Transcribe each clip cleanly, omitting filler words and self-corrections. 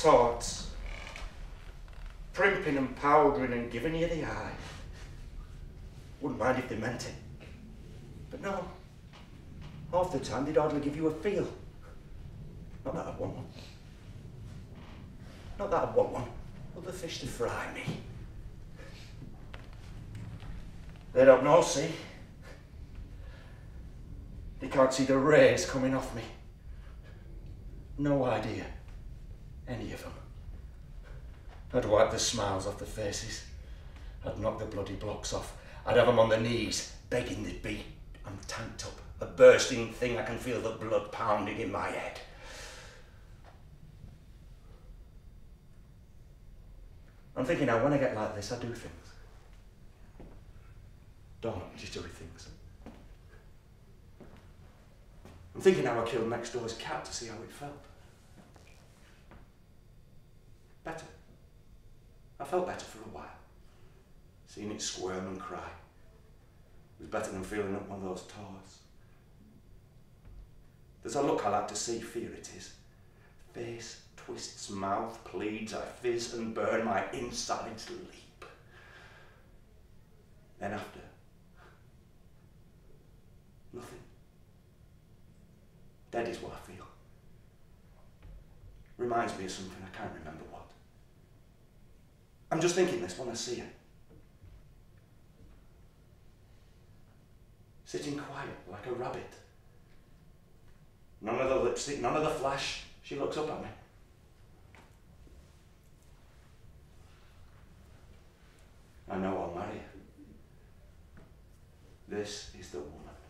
sorts. Primping and powdering and giving you the eye. Wouldn't mind if they meant it. But no. Half the time they'd hardly give you a feel. Not that I'd want one. Not that I'd want one. Other fish to fry me. They don't know, see? They can't see the rays coming off me. No idea. Any of them. I'd wipe the smiles off the faces. I'd knock the bloody blocks off. I'd have them on their knees, begging they'd be. I'm tanked up. A bursting thing, I can feel the blood pounding in my head. I'm thinking now, when I get like this, I do things. Don't just do things. I'm thinking how I killed next door's cat to see how it felt. Better. I felt better for a while. Seeing it squirm and cry was better than feeling up one of those tours. There's a look I like to see, fear it is. Face twists, mouth pleads, I fizz and burn, my insides leap. Then after, nothing. Dead is what I feel. Reminds me of something, I can't remember what. I'm just thinking this when I see her. Sitting quiet like a rabbit. None of the lipstick, none of the flash. She looks up at me. I know I'll marry her. This is the woman.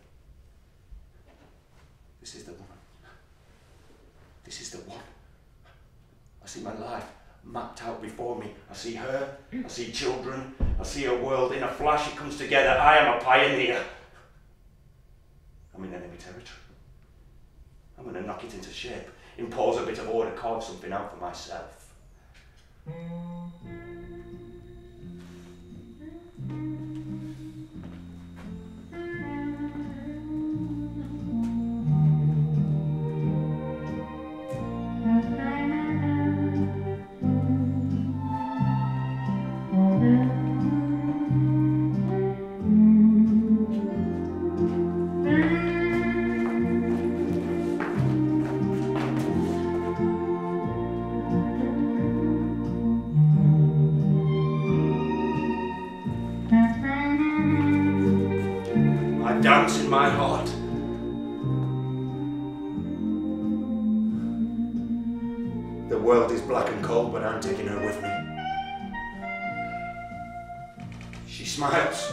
This is the woman. This is the one. I see my life mapped out before me. I see her, I see children, I see a world. In a flash it comes together. I am a pioneer. I'm in enemy territory. I'm going to knock it into shape, impose a bit of order, carve something out for myself. Dance in my heart. The world is black and cold, but I'm taking her with me. She smiles.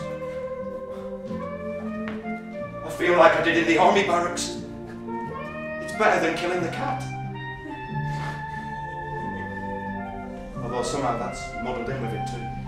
I feel like I did in the army barracks. It's better than killing the cat. Although somehow that's muddled in with it too.